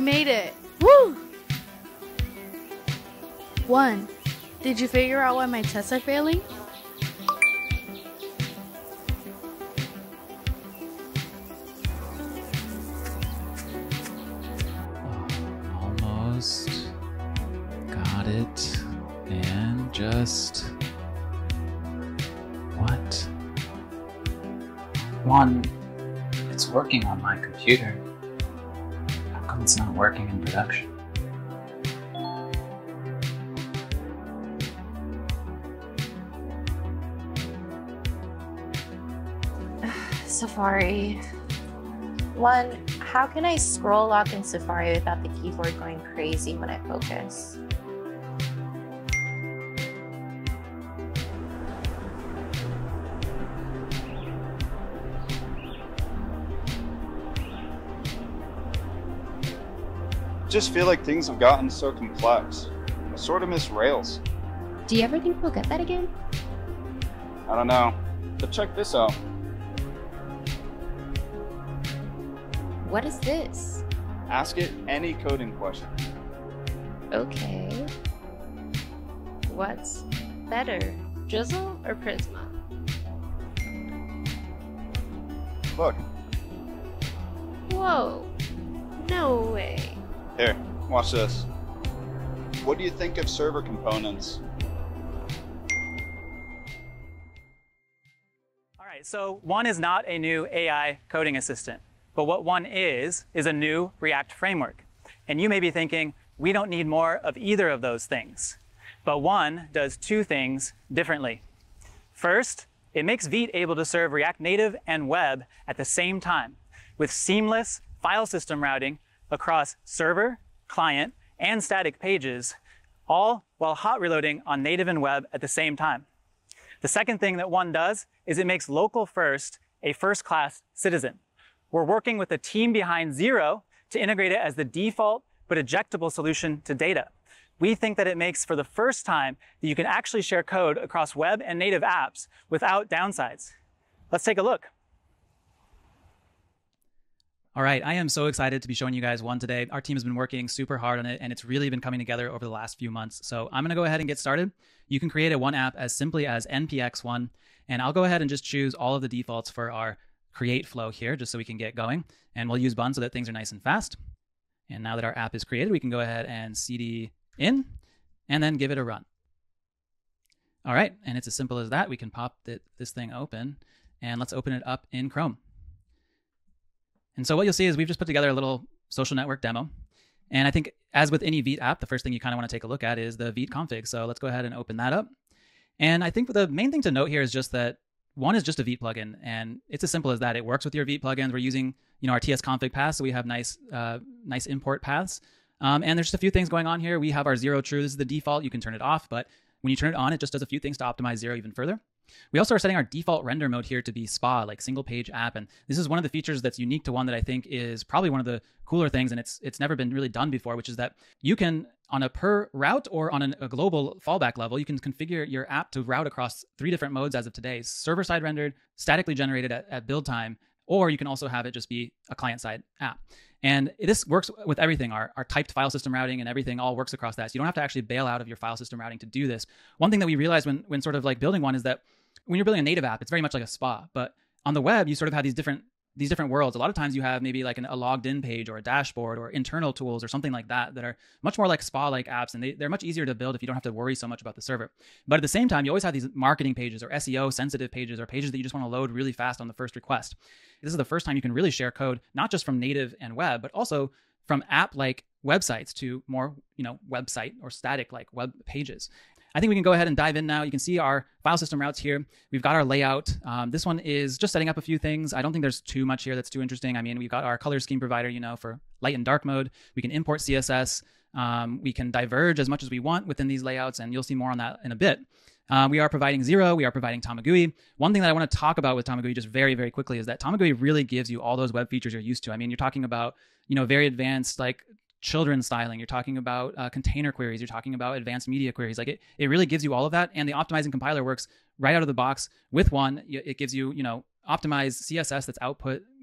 made it! Woo! 1. Did you figure out why my tests are failing? Almost got it. And just... What? 1. It's working on my computer. How come it's not working in production? Safari. 1. How can I scroll lock in Safari without the keyboard going crazy when I focus? I just feel like things have gotten so complex. I sort of miss Rails. Do you ever think we'll get that again? I don't know, but check this out. What is this? Ask it any coding question. Okay. What's better, Drizzle or Prisma? Look, Whoa. No way. here, watch this. What do you think of server components? All right, so One is not a new AI coding assistant, but what One is a new React framework. And you may be thinking, we don't need more of either of those things. But One does two things differently. First, it makes Vite able to serve React Native and web at the same time with seamless file system routing across server, client, and static pages, all while hot reloading on native and web at the same time. The second thing that One does is it makes local first a first-class citizen. We're working with the team behind Zero to integrate it as the default but ejectable solution to data. We think that it makes for the first time that you can actually share code across web and native apps without downsides. Let's take a look. All right, I am so excited to be showing you guys One today. Our team has been working super hard on it, and it's really been coming together over the last few months. So I'm gonna go ahead and get started. You can create a One app as simply as npx1, and I'll go ahead and just choose all of the defaults for our create flow here, just so we can get going. And we'll use Bun so that things are nice and fast. And now that our app is created, we can go ahead and cd in, and then give it a run. All right, and it's as simple as that. We can pop this thing open, and let's open it up in Chrome. And so what you'll see is we've just put together a little social network demo. And I think as with any Vite app, the first thing you kind of want to take a look at is the Vite config. So let's go ahead and open that up. And I think the main thing to note here is just that One is just a Vite plugin, and it's as simple as that. It works with your Vite plugins. We're using, our TS config paths, so we have nice import paths. And there's just a few things going on here. We have our zero true. This is the default. You can turn it off, but when you turn it on, it just does a few things to optimize zero even further. We also are setting our default render mode here to be SPA, like single page app. And this is one of the features that's unique to One that I think is probably one of the cooler things, and it's never been really done before, which is that you can, on a per route or on a global fallback level, you can configure your app to route across 3 different modes as of today: server-side rendered, statically generated at build time, or you can also have it just be a client-side app. And this works with everything. Our typed file system routing and everything all works across that. So you don't have to actually bail out of your file system routing to do this. One thing that we realized when sort of like building One is that when you're building a native app, it's very much like a SPA. But on the web, you sort of have these different worlds. A lot of times you have maybe like a logged in page or a dashboard or internal tools or something like that are much more like SPA-like apps, and they're much easier to build if you don't have to worry so much about the server. But at the same time, you always have these marketing pages or SEO sensitive pages or pages that you just want to load really fast on the first request. This is the first time you can really share code, not just from native and web, but also from app-like websites to more, website or static-like web pages. I think we can go ahead and dive in now. You can see our file system routes here. We've got our layout. This one is just setting up a few things. I don't think there's too much here that's too interesting. I mean, we've got our color scheme provider, for light and dark mode. We can import CSS. We can diverge as much as we want within these layouts, and you'll see more on that in a bit. We are providing Zero. We are providing Tamagui. One thing that I want to talk about with Tamagui just very, very quickly is that Tamagui really gives you all those web features you're used to. I mean, you're talking about, very advanced, like children's styling. You're talking about container queries. You're talking about advanced media queries. Like it really gives you all of that. And the optimizing compiler works right out of the box with One. It gives you, optimized CSS that's output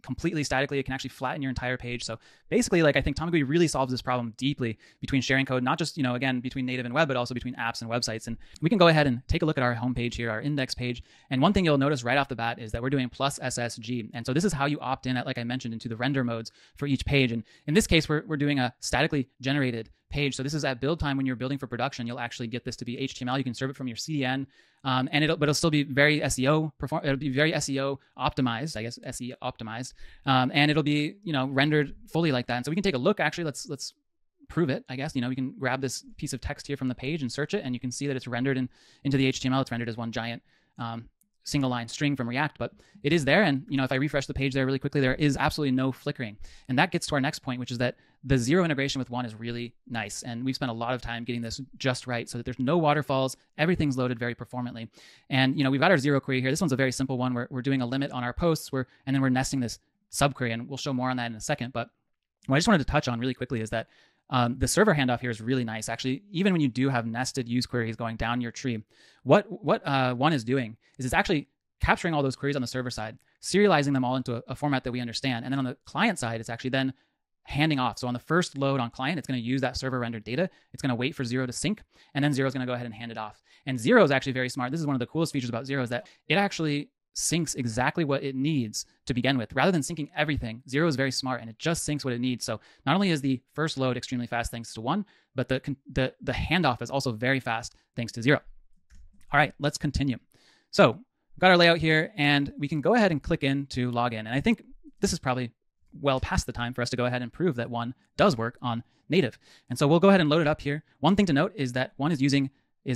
completely statically. It can actually flatten your entire page. So basically, like I think Tomagui really solves this problem deeply between sharing code, not just, again, between native and web, but also between apps and websites. And we can go ahead and take a look at our homepage here, our index page. And one thing you'll notice right off the bat is that we're doing plus SSG. And so this is how you opt in, like I mentioned, into the render modes for each page. And in this case, we're doing a statically generated page. So this is at build time. When you're building for production, you'll actually get this to be HTML. You can serve it from your CDN, but it'll still be very it'll be very SEO optimized, I guess, SE optimized, and it'll be rendered fully like that. And so we can take a look. Actually, let's prove it. I guess we can grab this piece of text here from the page and search it, and you can see that it's rendered into the HTML. It's rendered as one giant single line string from React, but it is there. And if I refresh the page there really quickly, there is absolutely no flickering. And that gets to our next point, which is that the zero integration with one is really nice. And we've spent a lot of time getting this just right so that there's no waterfalls. Everything's loaded very performantly. And we've got our zero query here. This one's a very simple one. We're doing a limit on our posts, and then we're nesting this subquery, and we'll show more on that in a second. But what I just wanted to touch on really quickly is that the server handoff here is really nice. Actually, even when you do have nested use queries going down your tree, what one is doing is it's actually capturing all those queries on the server side, serializing them all into a format that we understand. And then on the client side, it's actually then handing off. So on the first load on client, it's going to use that server rendered data. It's going to wait for zero to sync, and then zero is going to go ahead and hand it off. And zero is actually very smart. This is one of the coolest features about zero, is that it actually syncs exactly what it needs to begin with. Rather than syncing everything, zero is very smart, and it just syncs what it needs. So not only is the first load extremely fast thanks to one, but the handoff is also very fast thanks to zero. All right, let's continue. So we've got our layout here, and we can go ahead and click in to log in. And I think this is probably well past the time for us to go ahead and prove that one does work on native. And so we'll go ahead and load it up here. One thing to note is that one is using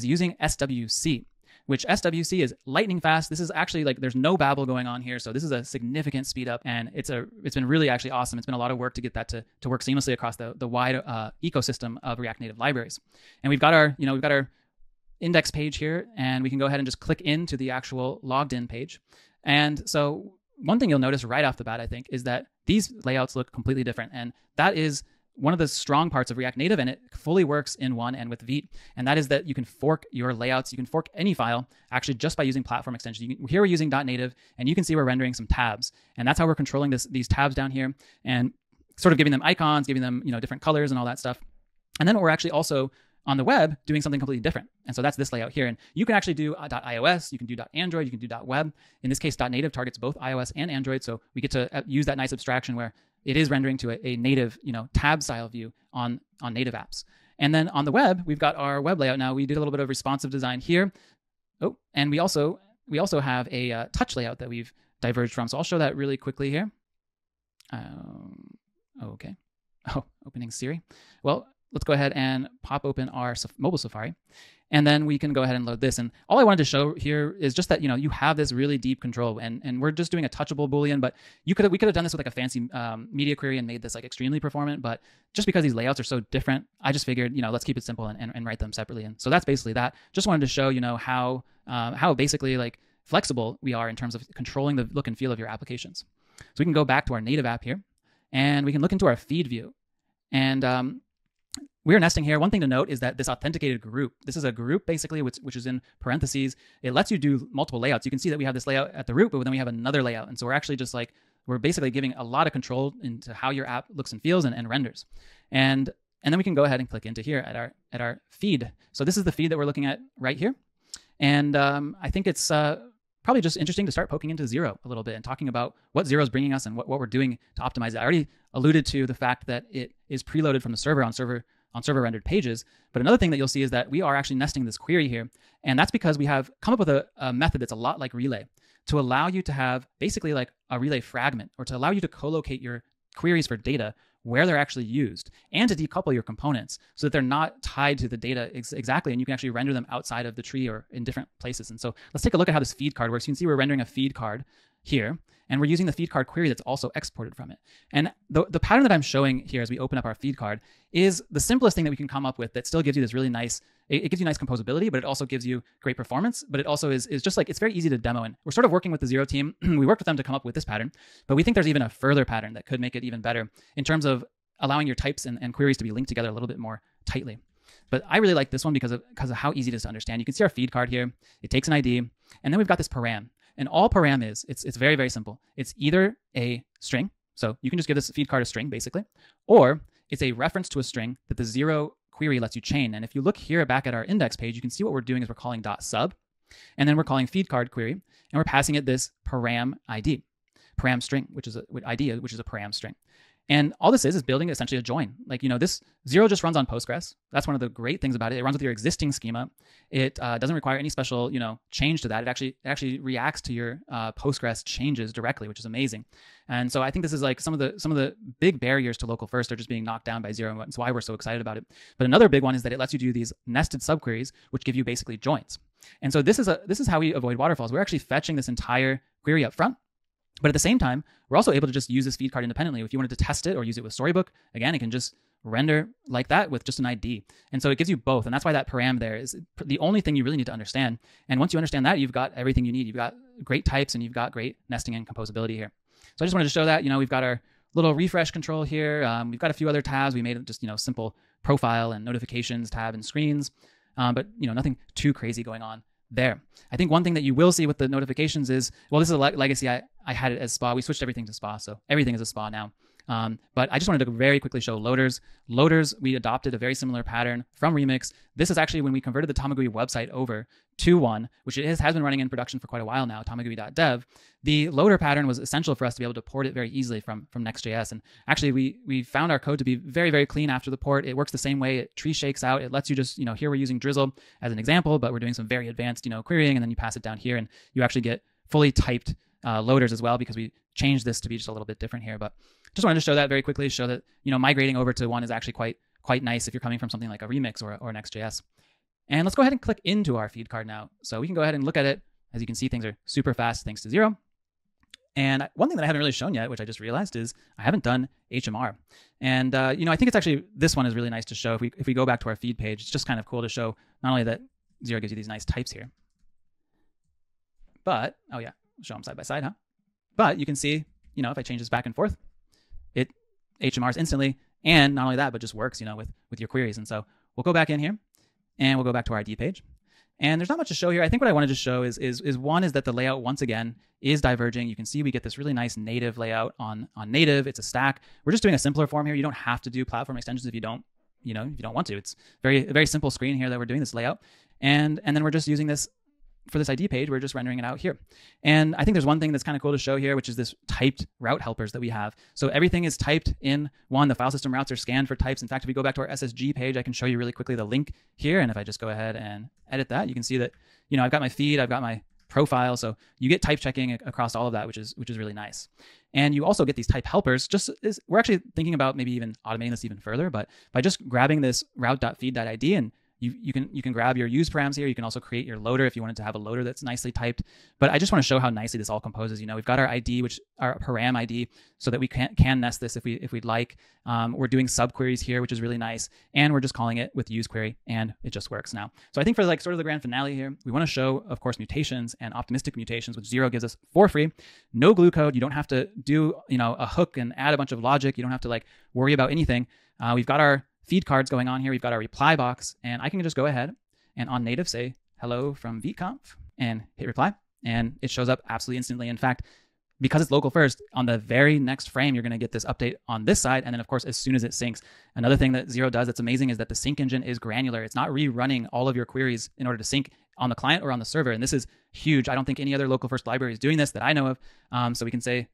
SWC, which SWC is lightning fast. This is actually there's no babble going on here. So this is a significant speed up, and it's been really actually awesome. It's been a lot of work to get that to work seamlessly across the wide ecosystem of React Native libraries. And we've got our index page here, and we can go ahead and just click into the actual logged in page. And so one thing you'll notice right off the bat, I think, is that these layouts look completely different. And that is one of the strong parts of React Native, and it fully works in one and with Vite. And that is that you can fork your layouts. You can fork any file actually just by using platform extension. Here we're using .native, and you can see we're rendering some tabs. And that's how we're controlling these tabs down here, and sort of giving them icons, giving them different colors and all that stuff. And then we're actually also on the web doing something completely different. And so that's this layout here. And you can actually do .iOS, you can do .android, you can do .web. In this case, .native targets both iOS and Android. So we get to use that nice abstraction where it is rendering to a native, tab style view on native apps. And then on the web, we've got our web layout now. We did a little bit of responsive design here. Oh, and we also have a touch layout that we've diverged from. So I'll show that really quickly here. Okay. Oh, opening Siri. Well, let's go ahead and pop open our mobile Safari, and then we can go ahead and load this. And all I wanted to show here is just that you have this really deep control, and we're just doing a touchable Boolean, but we could have done this with a fancy media query and made this extremely performant. But just because these layouts are so different, I just figured let's keep it simple and write them separately. And so that's basically that. Just wanted to show how basically flexible we are in terms of controlling the look and feel of your applications. So we can go back to our native app here, and we can look into our feed view, and we're nesting here. One thing to note is that this authenticated group, this is a group basically, which is in parentheses. It lets you do multiple layouts. You can see that we have this layout at the root, but then we have another layout. And so we're actually just we're basically giving a lot of control into how your app looks and feels and renders. And then we can go ahead and click into here at our feed. So this is the feed that we're looking at right here. And I think it's probably just interesting to start poking into zero a little bit and talking about what zero is bringing us and what we're doing to optimize it. I already alluded to the fact that it is preloaded from the server on server rendered pages. But another thing that you'll see is that we are actually nesting this query here. And that's because we have come up with a method that's a lot like relay to allow you to have basically a relay fragment, or to allow you to co-locate your queries for data where they're actually used, and to decouple your components so that they're not tied to the data exactly, and you can actually render them outside of the tree or in different places. And so let's take a look at how this feed card works. You can see we're rendering a feed card here, and we're using the feed card query that's also exported from it. And the pattern that I'm showing here as we open up our feed card is the simplest thing that we can come up with that still gives you this really nice, it gives you nice composability, but it also gives you great performance, but it also is just it's very easy to demo. And we're sort of working with the Zero team. We worked with them to come up with this pattern, but we think there's even a further pattern that could make it even better in terms of allowing your types and queries to be linked together a little bit more tightly. But I really like this one because of how easy it is to understand. You can see our feed card here. It takes an ID, and then we've got this param. And all param is, it's very, very simple. It's either a string, so you can just give this feed card a string basically, or it's a reference to a string that the zero query lets you chain. And if you look here back at our index page, you can see what we're doing is we're calling .sub, and then we're calling feed card query, and we're passing it this param ID, param string, which is a param string. And all this is building essentially a join. Like, this zero just runs on Postgres. That's one of the great things about it. It runs with your existing schema. It doesn't require any special, change to that. It actually reacts to your Postgres changes directly, which is amazing. And so I think this is like some of the big barriers to local first are just being knocked down by zero, and that's why we're so excited about it. But another big one is that it lets you do these nested subqueries, which give you basically joins. And so this is how we avoid waterfalls. We're actually fetching this entire query up front. But at the same time, we're also able to just use this feed card independently. If you wanted to test it or use it with Storybook, again, it can just render like that with just an ID. And so it gives you both. And that's why that param there is the only thing you really need to understand. And once you understand that, you've got everything you need. You've got great types and you've got great nesting and composability here. So I just wanted to show that, we've got our little refresh control here. We've got a few other tabs. We made it just, simple profile and notifications tab and screens, but nothing too crazy going on there. I think one thing that you will see with the notifications is, well, this is a legacy. I had it as SPA. We switched everything to SPA, so everything is a SPA now. But I just wanted to very quickly show loaders. Loaders, we adopted a very similar pattern from Remix. This is actually when we converted the Tamagui website over to one, which has been running in production for quite a while now, tamagui.dev. The loader pattern was essential for us to be able to port it very easily from Next.js. And actually, we found our code to be very, very clean after the port. It works the same way. It tree shakes out. It lets you just, here we're using Drizzle as an example, but we're doing some very advanced, querying, and then you pass it down here, and you actually get fully typed loaders as well, because we changed this to be just a little bit different here. But just wanted to show that very quickly, show that, migrating over to one is actually quite nice if you're coming from something like a Remix or Next.js. And let's go ahead and click into our feed card now. So we can go ahead and look at it. As you can see, things are super fast thanks to zero. And one thing that I haven't really shown yet, which I just realized, is I haven't done HMR. And I think it's actually, this one is really nice to show. If we go back to our feed page, it's just kind of cool to show not only that zero gives you these nice types here, but, oh yeah, show them side by side, huh? But you can see, if I change this back and forth, it HMRs instantly, and not only that, but just works, with your queries. And so we'll go back in here, and we'll go back to our ID page. And there's not much to show here. I think what I wanted to show is one is that the layout, once again, is diverging. You can see we get this really nice native layout on native. It's a stack. We're just doing a simpler form here. You don't have to do platform extensions if you don't want to. It's a very simple screen here that we're doing this layout. And then we're just using this for this ID page. We're just rendering it out here. And I think there's one thing that's kind of cool to show here, which is this typed route helpers that we have. So everything is typed in one. The file system routes are scanned for types. In fact, if we go back to our SSG page, I can show you really quickly the link here. And if I just go ahead and edit that, you can see that, I've got my feed, I've got my profile. So you get type checking across all of that, which is really nice. And you also get these type helpers. We're actually thinking about maybe even automating this even further, but by just grabbing this route.feed.id, and you can grab your use params here. You can also create your loader if you wanted to have a loader that's nicely typed. But I just want to show how nicely this all composes. We've got our ID, which our param ID, so that we can nest this if we'd like. We're doing subqueries here, which is really nice, and we're just calling it with use query, and it just works now. So I think for sort of the grand finale here, we want to show, of course, mutations and optimistic mutations, which zero gives us for free. No glue code. You don't have to do a hook and add a bunch of logic. You don't have to worry about anything. We've got our feed cards going on here. We've got our reply box, and I can just go ahead and on native say hello from ViteConf and hit reply, and it shows up absolutely instantly. In fact, because it's local first, on the very next frame, you're going to get this update on this side. And then of course, as soon as it syncs, another thing that zero does that's amazing is that the sync engine is granular. It's not rerunning all of your queries in order to sync on the client or on the server. And this is huge. I don't think any other local first library is doing this that I know of. So we can say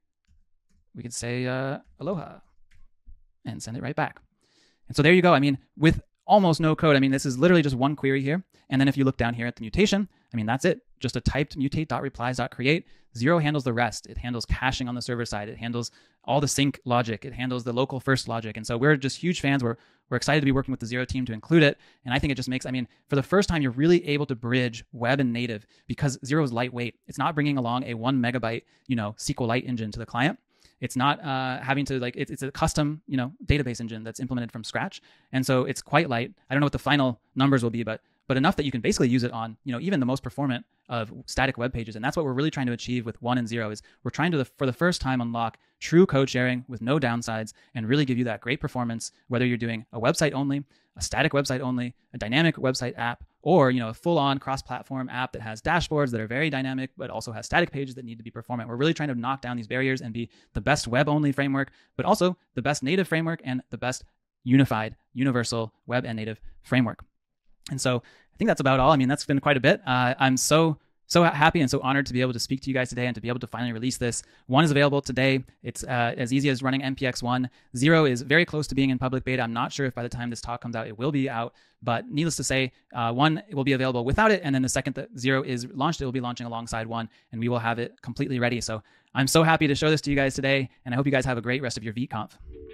aloha and send it right back. And so there you go. With almost no code, this is literally just one query here. And then if you look down here at the mutation, that's it. Just a typed mutate.replies.create. Zero handles the rest. It handles caching on the server side. It handles all the sync logic. It handles the local first logic. And so we're just huge fans. We're excited to be working with the Zero team to include it. And I think it just makes, for the first time, you're really able to bridge web and native because Zero is lightweight. It's not bringing along a 1 megabyte, SQLite engine to the client. It's not having to it's a custom, database engine that's implemented from scratch. And so it's quite light. I don't know what the final numbers will be, but enough that you can basically use it on, even the most performant of static web pages. And that's what we're really trying to achieve with 1 and 0 is we're trying to, for the first time, unlock true code sharing with no downsides and really give you that great performance, whether you're doing a website only, a static website only, a dynamic website app, or a full-on cross-platform app that has dashboards that are very dynamic, but also has static pages that need to be performant. We're really trying to knock down these barriers and be the best web-only framework, but also the best native framework and the best unified, universal web and native framework. And so I think that's about all. I mean, that's been quite a bit. I'm so happy and so honored to be able to speak to you guys today and to be able to finally release this. 1 is available today. It's as easy as running npx 1. 0 is very close to being in public beta. I'm not sure if by the time this talk comes out, it will be out, but needless to say, 1 will be available without it. And then the second that 0 is launched, it will be launching alongside 1, and we will have it completely ready. So I'm so happy to show this to you guys today, and I hope you guys have a great rest of your ViteConf.